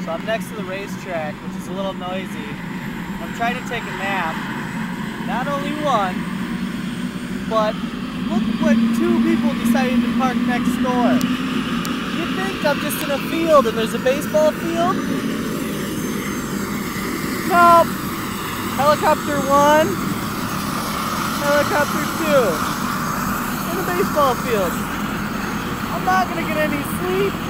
So I'm next to the racetrack, which is a little noisy. I'm trying to take a nap. Not only one, but look what two people decided to park next door. You think I'm just in a field and there's a baseball field? Nope. Helicopter 1, helicopter 2, in a baseball field. I'm not gonna get any sleep.